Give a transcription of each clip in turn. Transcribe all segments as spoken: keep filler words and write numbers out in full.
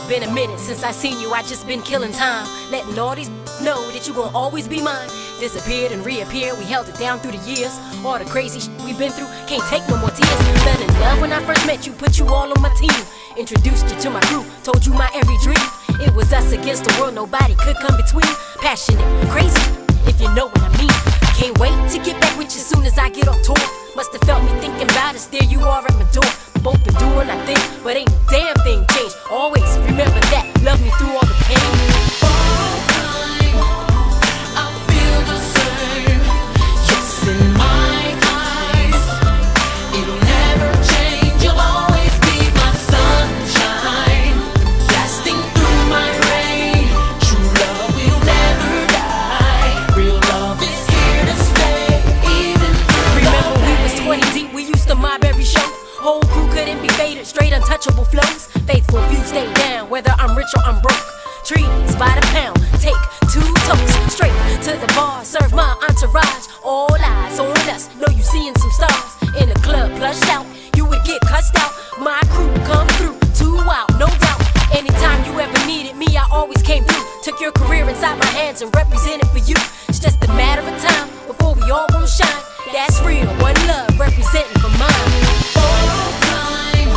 Been a minute since I seen you, I just been killing time, letting all these know that you gon' always be mine. Disappeared and reappeared, we held it down through the years. All the crazy shit we been through, can't take no more tears. Fell in love when I first met you, put you all on my team. Introduced you to my crew, told you my every dream. It was us against the world, nobody could come between. Passionate, crazy, if you know what I mean. Can't wait to get back with you soon as I get off tour. Must've felt me thinking about us, there you are at my door. Both been doing our thing, but ain't a damn thing changed. Always remember that, love me through all the pain. All the time, I feel the same. Yes, in my eyes, it'll never change. You'll always be my sunshine, blasting through my rain. True love will never die. Real love is here to stay, even through Remember the we was pain. twenty deep, we used to mob every show. Whole crew couldn't be faded, straight untouchable flows. Faithful few stay down, whether I'm rich or I'm broke. Trees by the pound, take two totes straight to the bar, serve my entourage. All eyes on us, know you seeing some stars. In the club, plushed out, you would get cussed out. My crew come through, two out, no doubt. Anytime you ever needed me, I always came through. Took your career inside my hands and represented for you. It's just a matter of time before we all gon' shine. That's real, one love, representing for mine. All the time,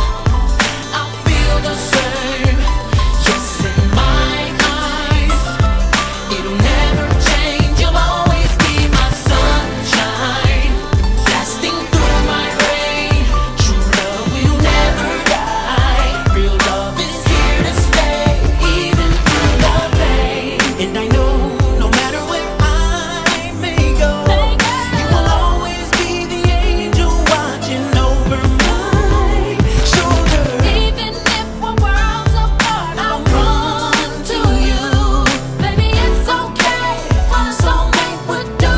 I feel the same. Yes, in my eyes, it'll never change. You'll always be my sunshine, blasting through my rain. True love will never die. Real love is here to stay, even through the pain. And I know no matter where I may go, you will always be the angel watching over my shoulder. Even if we're worlds apart, I'll run to you. Baby, it's okay, what a soulmate would do.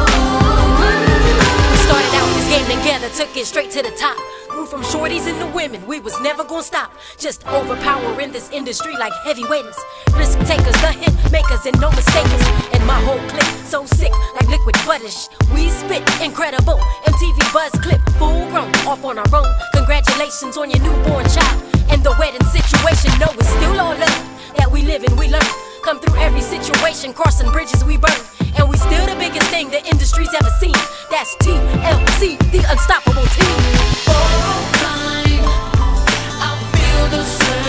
We started out this game together, took it straight to the top. Grew from shorties into women, we was never gonna stop. Just overpowering this industry like heavyweights. Risk takers, the hit makers, and no mistakers. And my whole clique, so sick like liquid butter. We spit incredible, M T V buzz clip, full grown, off on our own. Congratulations on your newborn child. And the wedding situation, no, it's still all love. That we live and we learn. Come through every situation, crossing bridges we burn. And we still the biggest thing the industry's ever seen. That's T L C, the unstoppable team. All the time, I feel the same.